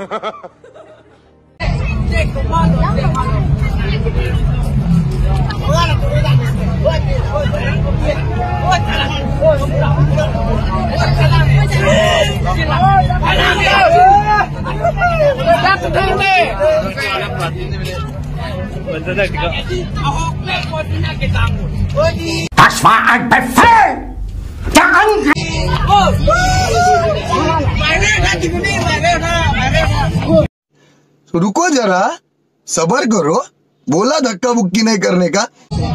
Das war ein Befehl! Der Angriff! तो रुको जरा, सबर करो, बोला धक्का बुक्की नहीं करने का।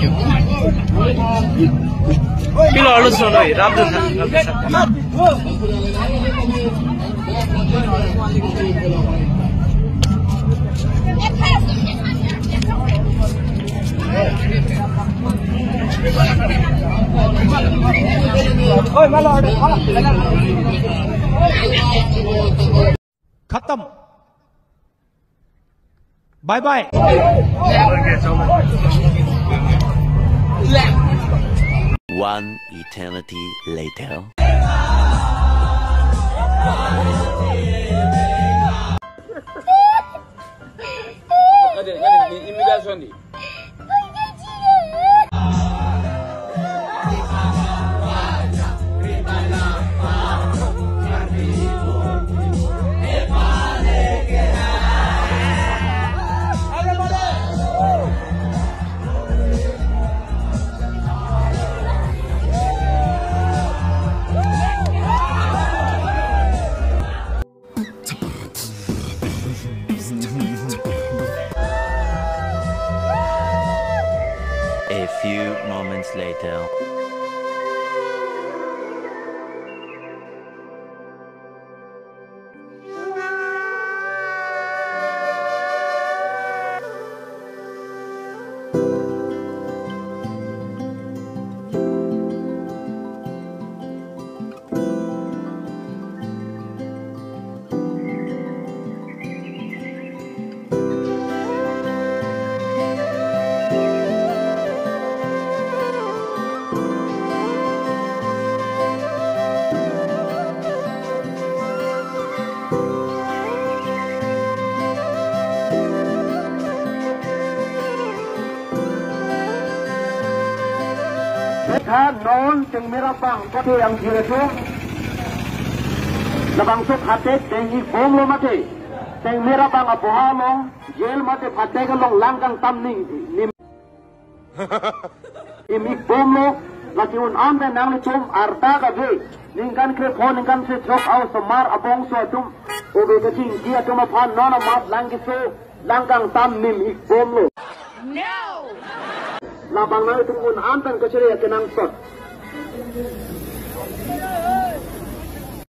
खत्म bye bye One eternity later. A few moments later. Non teng merah bang kote yang jiretu labang sok hate teng I bom lo mate teng merah bang apoha long jail mate phate ka long langkang tam ning nim imi bom lo laki un ande nang le chum arta ka ve ningkan kre phone ningkan se drop out somar abong so tum obe ka ting dia tum phan non mat lang ki so langkang tam nim I bom lo no labang na itong un antan ka chere kenang sot